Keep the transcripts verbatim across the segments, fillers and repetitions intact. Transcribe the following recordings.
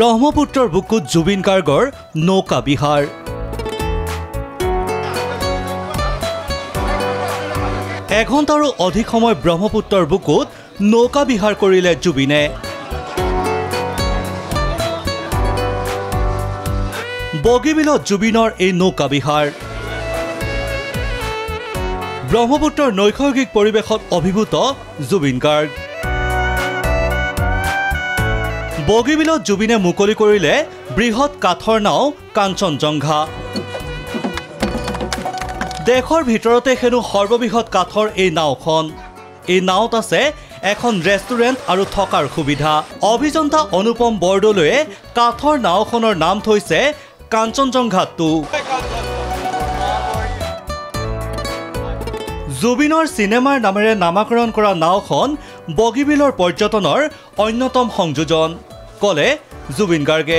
ব্ৰহ্মপুত্ৰৰ বুকুত জুবিন গাৰ্গৰ নৌকা বিহাৰ। এঘণ্টাৰো অধিক সময় ব্ৰহ্মপুত্ৰৰ বুকুত নৌকা বিহাৰ কৰিলে জুবিনে। বগীবিলত জুবিনৰ এই নৌকা বিহাৰ। ব্ৰহ্মপুত্ৰৰ নৈসৰ্গিক পৰিৱেশত অভিভূত জুবিন গাৰ্গ। বগীবিলত জুবিনে মুকলি কৰিলে বৃহৎ কাঠৰ নাও কাঞ্চনজংঘা। দেশৰ ভিতৰতে হেনো সৰ্ববৃহৎ কাঠৰ এই নাওখন। এই নাওত আছে এখন ৰেষ্টুৰেণ্ট আৰু থকাৰ সুবিধা। অভিযন্তা অনুপম বৰদলৈয়ে কাঠৰ নাওখনৰ নাম থৈছে কাঞ্চনজংঘা টু। জুবিনৰ চিনেমাৰ নামেৰে নামাকৰণ কৰা নাওখন বগীবিলৰ পৰ্যটনৰ অন্যতম সংযোজন, ক'লে জুবিন গাৰ্গে।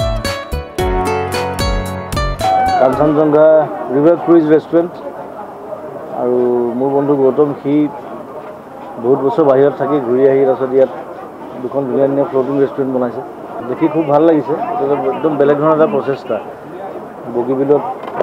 কাঞ্চনজংঘা ৰিভাৰ ক্ৰুইজ ৰেষ্টুৰেণ্ট আৰু মোৰ বন্ধু গৌতম সি বহুত বছৰ বাহিৰত থাকি ঘূৰি আহি তাৰপিছত ইয়াত দুখন ধুনীয়া ধুনীয়া ফ্ল'টিং ৰেষ্টুৰেণ্ট বনাইছে। দেখি খুব ভাল লাগিছে। একদম বেলেগ ধৰণৰ এটা প্ৰচেষ্টা। বগীবিলত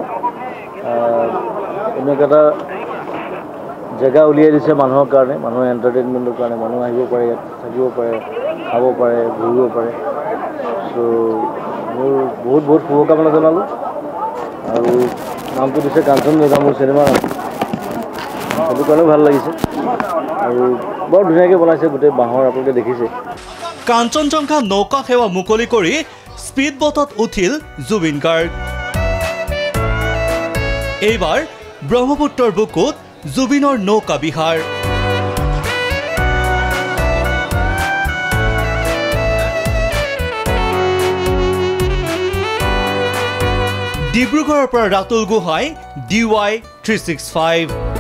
এনেকুৱা এটা জেগা উলিয়াই দিছে মানুহৰ কাৰণে, মানুহৰ এণ্টাৰটেইনমেণ্টৰ কাৰণে। মানুহ আহিব পাৰে, ইয়াত থাকিব পাৰে, খাব পাৰে, ঘূৰিব পাৰে। চ' মোৰ বহুত বহুত শুভকামনা জনালোঁ। আৰু নামটো দিছে কাঞ্চনজংঘা, মোৰ চিনেমা সেইটো কাৰণেও ভাল লাগিছে। আৰু বৰ ধুনীয়াকৈ বনাইছে, গোটেই বাঁহৰ আপোনালোকে দেখিছে। কাঞ্চনজংঘা নৌকা সেৱা মুকলি কৰি স্পীড বটত উঠিল জুবিন গাৰ্গ। এইবাৰ ব্ৰহ্মপুত্ৰৰ বুকুত জুবিনৰ নৌকা বিহাৰ। ডিব্ৰুগড়ৰ পৰা Ratul Gohain, D Y three six five.